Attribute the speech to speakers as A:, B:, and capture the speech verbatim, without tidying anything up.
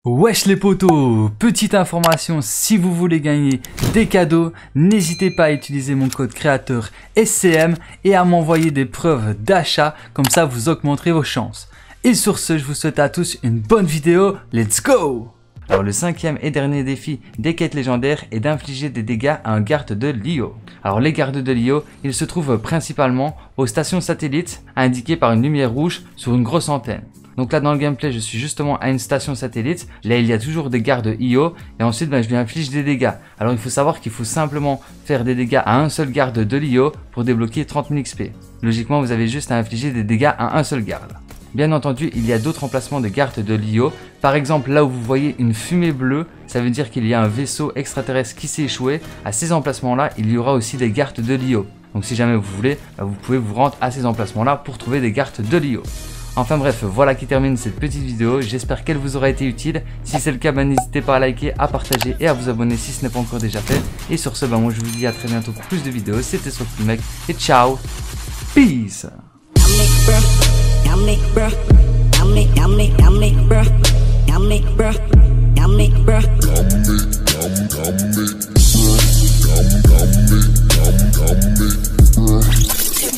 A: Wesh les potos, petite information, si vous voulez gagner des cadeaux, n'hésitez pas à utiliser mon code créateur S C M et à m'envoyer des preuves d'achat, comme ça vous augmenterez vos chances. Et sur ce, je vous souhaite à tous une bonne vidéo, let's go! Alors le cinquième et dernier défi des quêtes légendaires est d'infliger des dégâts à un garde de l'I O. Alors les gardes de l'I O, ils se trouvent principalement aux stations satellites indiquées par une lumière rouge sur une grosse antenne. Donc là dans le gameplay je suis justement à une station satellite, là il y a toujours des gardes I O et ensuite ben, je lui inflige des dégâts. Alors il faut savoir qu'il faut simplement faire des dégâts à un seul garde de l'I O pour débloquer trente mille X P. Logiquement vous avez juste à infliger des dégâts à un seul garde. Bien entendu, il y a d'autres emplacements de gardes de l'I O. Par exemple, là où vous voyez une fumée bleue, ça veut dire qu'il y a un vaisseau extraterrestre qui s'est échoué. À ces emplacements-là, il y aura aussi des gardes de l'I O. Donc si jamais vous voulez, vous pouvez vous rendre à ces emplacements-là pour trouver des gardes de l'I O. Enfin bref, voilà qui termine cette petite vidéo. J'espère qu'elle vous aura été utile. Si c'est le cas, ben, n'hésitez pas à liker, à partager et à vous abonner si ce n'est pas encore déjà fait. Et sur ce, ben, moi je vous dis à très bientôt pour plus de vidéos. C'était SoftMec et ciao. Peace.
B: Yummy, bruh. Yummy, yummy, yummy, bruh. Yummy, bruh. Yummy, bruh.